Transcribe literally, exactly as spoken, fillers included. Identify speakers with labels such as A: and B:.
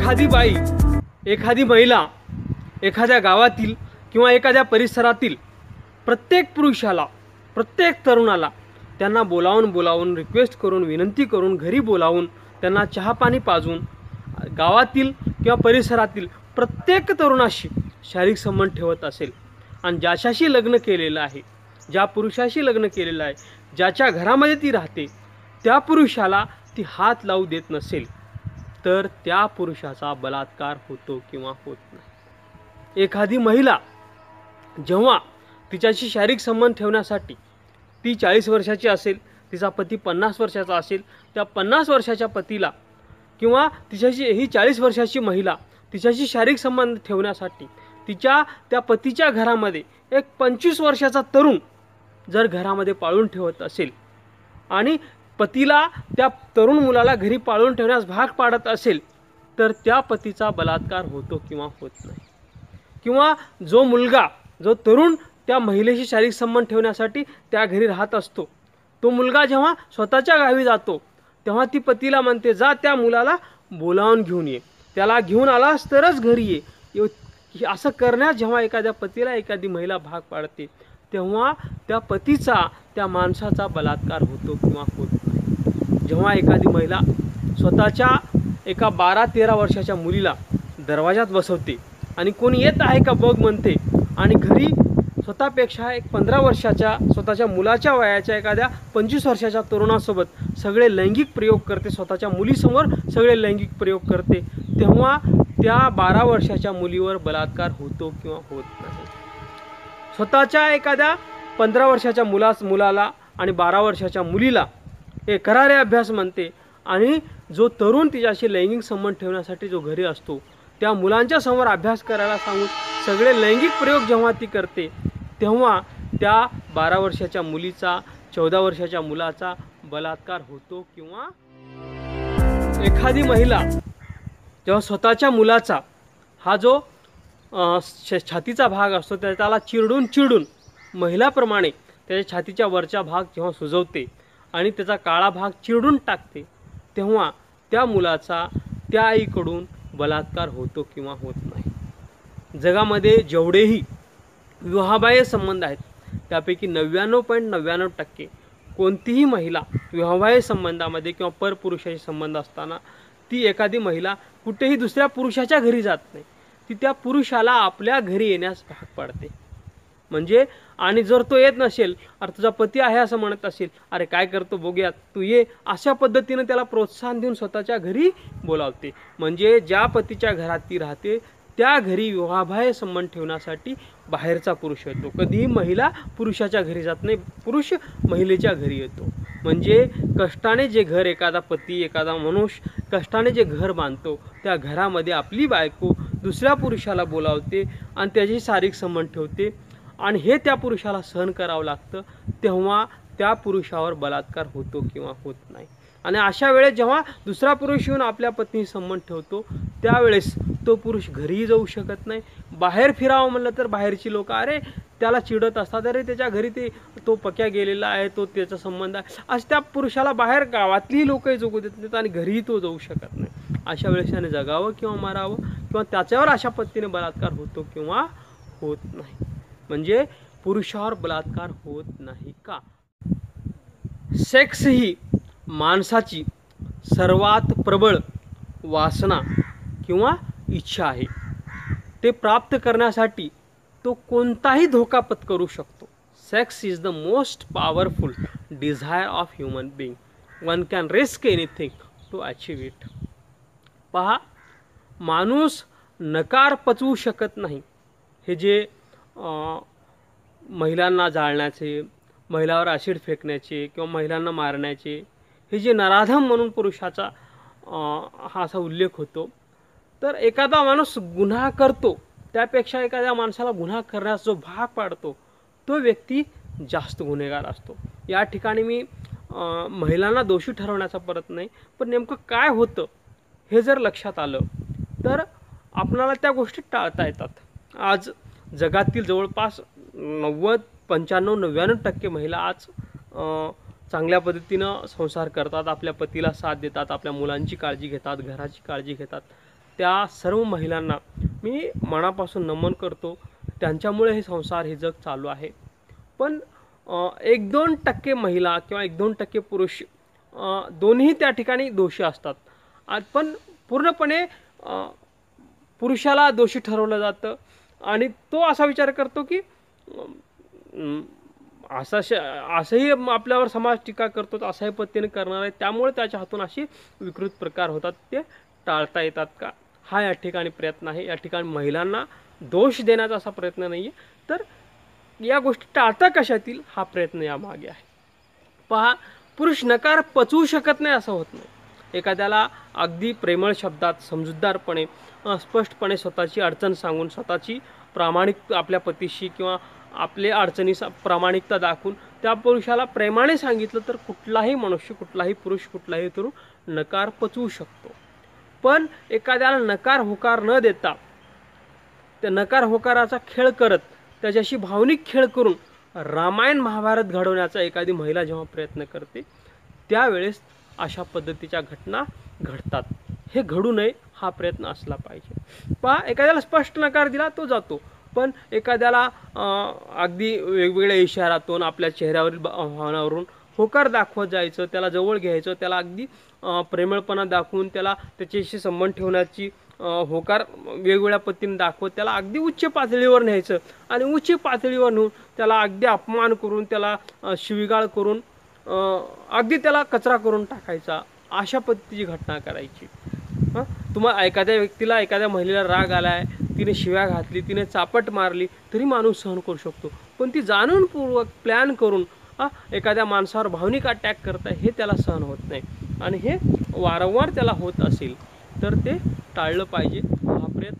A: एखादी बाई, एखादी महिला, एखाद्या गावातील किंवा एखाद्या परिसरातील प्रत्येक पुरुषाला, प्रत्येक तरुणाला त्यांना बोलावून बोलावून रिक्वेस्ट करून, विनंती करून, घरी बोलावून त्यांना चहा पाणी पाजून गावातील किंवा परिसरातील प्रत्येक तरुणाशी शारीरिक संबंध ठेवत असेल आणि ज्याच्याशी लग्न केलेलं आहे, ज्या पुरुषाशी लग्न केलेलं आहे, ज्याच्या घरामध्ये ती राहते, त्या पुरुषाला ती हात लावू देत नसेल तर त्या पुरुषाचा बलात्कार होतो किंवा होत नाही। एखादी महिला जेव्हा तिच्याशी शारीरिक संबंध ठेवण्यासाठी ती चाळीस वर्षाची असेल, तिचा पती पन्नास वर्षाचा असेल, त्या पन्नास वर्षाच्या पतीला किंवा तिच्याशी ही चाळीस वर्षाची महिला तिच्याशी शारीरिक संबंध ठेवण्यासाठी तिच्या त्या पतीच्या घरामध्ये एक पंचवीस वर्षाचा तरुण जर घरामध्ये पाळून ठेवत असेल आणि पतीला त्या तरुण मुलाला घरी पाळून ठेवण्यास भाग पाडत असेल तर त्या पतीचा बलात्कार होतो किंवा होत नाही। किंवा जो मुलगा, जो तरुण त्या महिलेशी शारीरिक संबंध ठेवण्यासाठी त्या घरी राहत असतो, तो मुलगा जेव्हा स्वतःच्या गावी जातो तेव्हा ती पतीला म्हणते, जा त्या मुलाला बोलावून घेऊन ये, त्याला घेऊन आलास तरच घरी ये। असं करण्यास जेव्हा एखाद्या पतीला एखादी महिला भाग पाडते तेव्हा त्या पतीचा, त्या माणसाचा बलात्कार होतो किंवा होत नाही। जेव्हा एखादी महिला स्वतःच्या एका बारा तेरा वर्षाच्या मुलीला दरवाजात बसवते आणि कोणी येत आहे का बघ म्हणते आणि घरी स्वतःपेक्षा एक पंधरा वर्षाच्या स्वतःच्या मुलाच्या वयाच्या एखाद्या पंचवीस वर्षाच्या तरुणासोबत सगळे लैंगिक प्रयोग करते, स्वतःच्या मुलीसमोर सगळे लैंगिक प्रयोग करते, तेव्हा त्या बारा वर्षाच्या मुलीवर बलात्कार होतो किंवा होत नाही। स्वतःच्या एखाद्या पंधरा वर्षाच्या मुलास मुलाला आणि बारा वर्षाच्या मुलीला एक करारे अभ्यास म्हणते आणि जो तरुण तिच्याशी लैंगिक संबंध ठेवण्यासाठी जो घरी असतो त्या मुलांच्या समोर अभ्यास करायला सांगून सगळे लैंगिक प्रयोग जेव्हा ती करते तेव्हा त्या बारा वर्षाच्या मुलीचा, चौदा वर्षाच्या मुलाचा बलात्कार होतो किंवा एखादी महिला जेव्हा स्वतःच्या मुलाचा हा जो छातीचा भाग असतो त्याला चिरडून चिरडून महिलाप्रमाणे त्याच्या छातीच्या वरचा भाग जेव्हा सुजवते आणि त्याचा काळा भाग चिरडून टाकते तेव्हा त्या मुलाचा त्या आईकडून बलात्कार होतो किंवा होत नाही। जगामध्ये जेवढेही विवाहबाह्य संबंध आहेत त्यापैकी नव्याण्णव पॉईंट नव्याण्णव टक्के कोणतीही महिला विवाहबाह्य संबंधामध्ये किंवा परपुरुषाशी संबंध असताना ती एखादी महिला कुठेही दुसऱ्या पुरुषाच्या घरी जात नाही, ती त्या पुरुषाला आपल्या घरी येण्यास भाग पाडते। म्हणजे आणि जर तो येत नसेल, अरे तुझा पती आहे असं म्हणत असेल, अरे काय करतो बघूया, तू ये, अशा पद्धतीने त्याला प्रोत्साहन देऊन स्वतःच्या घरी बोलावते। म्हणजे ज्या पतीच्या घरात ती राहते त्या घरी विवाहबाह्य संबंध ठेवण्यासाठी बाहेरचा पुरुष येतो। कधीही महिला पुरुषाच्या घरी जात नाही, पुरुष महिलेच्या घरी येतो। म्हणजे कष्टाने जे घर एखादा पती, एखादा मनुष्य कष्टाने जे घर बांधतो त्या घरामध्ये आपली बायको दुसऱ्या पुरुषाला बोलावते आणि त्याची शारीरिक संबंध ठेवते आणि हे त्या पुरुषाला सहन करावं लागतं, तेव्हा त्या पुरुषावर बलात्कार होतो किंवा होत नाही। आणि अशा वेळेस जेव्हा दुसरा पुरुष येऊन आपल्या पत्नी संबंध ठेवतो त्यावेळेस तो पुरुष घरीही जाऊ शकत नाही, बाहेर फिरावं म्हणलं तर बाहेरची लोक अरे त्याला चिडत असतात, अरे त्याच्या घरी ते तो पक्या गेलेला आहे, तो त्याचा संबंध आहे, असं त्या पुरुषाला बाहेर गावातली लोकही जगू देत नाहीत आणि घरीही तो जाऊ शकत नाही। अशा वेळेस त्याने जगावं किंवा मारावं किंवा त्याच्यावर अशा पद्धतीने बलात्कार होतो किंवा होत नाही। म्हणजे पुरुषावर बलात्कार होत नाही का? सेक्स ही माणसाची सर्वात प्रबळ वासना किंवा इच्छा आहे। ते प्राप्त करण्यासाठी तो कोणताही धोका पत्करू शकतो। Sex is the most powerful desire of human being, one can risk anything to achieve it. पहा, माणूस नकार पचवू शकत नाही। हे जे महिलांना जाळण्याचे, महिलावर ॲसिड फेकण्याचे किंवा महिलांना मारण्याचे हे जे नराधम म्हणून पुरुषाचा हा असा उल्लेख होतो, तर एखादा माणूस गुन्हा करतो त्यापेक्षा एखाद्या माणसाला गुन्हा करण्यास जो भाग पाडतो तो व्यक्ती जास्त गुन्हेगार असतो। या ठिकाणी मी महिलांना दोषी ठरवण्याचा परत नाही, पण नेमकं काय होतं हे जर लक्षात आलं तर आपल्याला त्या गोष्टी टाळता येतात। आज जगातील जवळपास नव्वद पंच्याण्णव नव्याण्णव टक्के महिला आज चांगल्या पद्धतीनं संसार करतात, आपल्या पतीला साथ देतात, आपल्या मुलांची काळजी घेतात, घराची काळजी घेतात। त्या सर्व महिलांना मी मनापासून नमन करतो. त्यांच्यामुळे हे संसार हे जग चालू आहे. पण एक दोन टक्के महिला किंवा एक दोन टक्के पुरुष दोन्ही त्या ठिकाणी दोषी असतात. पण पूर्णपणे पुरुषाला दोषी ठरवलं जातं आणि तो असा विचार करतो की असा असंही आपल्यावर समाज टीका करतो, अशाही पद्धतीने करणार आहे, त्यामुळे त्याच्या हातून अशी विकृत प्रकार होतात. ते टाळता येतात का, हा या ठिकाणी प्रयत्न आहे. या ठिकाणी महिलांना दोष देण्याचा असा प्रयत्न नाही आहे, तर या गोष्टी टाळता कशा येतील हा प्रयत्न यामागे आहे. पहा, पुरुष नकार पचवू शकत नाही असं होत नाही. एखाद्याला अगदी प्रेमळ शब्दात समजूतदारपणे स्पष्टपणे स्वतःची अडचण सांगून स्वतःची प्रामाणिक आपल्या पतीशी किंवा आपल्या अडचणी प्रामाणिकता दाखवून त्या पुरुषाला प्रेमाने सांगितलं तर कुठलाही मनुष्य, कुठलाही पुरुष, कुठलाही तरुण नकार पचवू शकतो. पण एखाद्याला नकार होकार न देता त्या नकार होकाराचा खेळ करत त्याच्याशी भावनिक खेळ करून रामायण महाभारत घडवण्याचा एखादी महिला जेव्हा प्रयत्न करते त्यावेळेस अशा पद्धतीच्या घटना घडतात. हे घडू नये हा प्रयत्न असला पाहिजे. पहा, एखाद्याला स्पष्ट नकार दिला तो जातो, पण एखाद्याला अगदी वेगवेगळ्या इशारातून आपल्या चेहऱ्यावरील भावनावरून होकार दाखवत जायचं, त्याला जवळ घ्यायचं, त्याला अगदी प्रेमळपणा दाखवून त्याला त्याच्याशी संबंध ठेवण्याची होकार वेगवेगळ्या पद्धतीने दाखवत त्याला अगदी उच्च पातळीवर न्यायचं आणि उच्च पातळीवर नेऊन त्याला अगदी अपमान करून त्याला शिवीगाळ करून अगदी त्याला कचरा करून टाकायचा, अशा पद्धतीची घटना करायची. हां, तुम्हाला एखाद्या व्यक्तीला, एखाद्या महिलेला राग आला आहे, तिने शिव्या घातली, तिने चापट मारली, तरी माणूस सहन करू शकतो. पण ती जाणूनपूर्वक प्लॅन करून हां एखाद्या माणसावर भावनिक अटॅक करताय हे त्याला सहन होत नाही. आणि हे वारंवार त्याला होत असेल तर ते टाळलं पाहिजे. हा प्रयत्न